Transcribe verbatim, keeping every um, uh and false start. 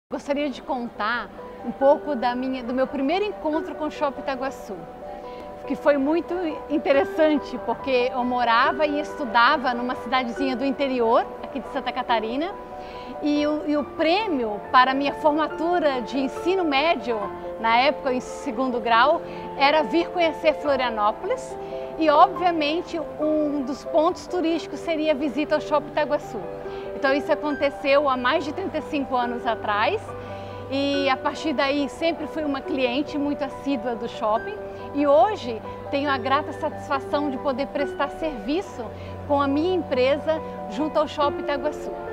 Gostaria de contar um pouco da minha, do meu primeiro encontro com o Shopping Itaguaçu, que foi muito interessante porque eu morava e estudava numa cidadezinha do interior, aqui de Santa Catarina, e o, e o prêmio para a minha formatura de ensino médio, na época em segundo grau, era vir conhecer Florianópolis e, obviamente, um dos pontos turísticos seria a visita ao Shopping Itaguaçu. Então isso aconteceu há mais de trinta e cinco anos atrás e a partir daí sempre fui uma cliente muito assídua do shopping e hoje tenho a grata satisfação de poder prestar serviço com a minha empresa junto ao Shopping Itaguaçu.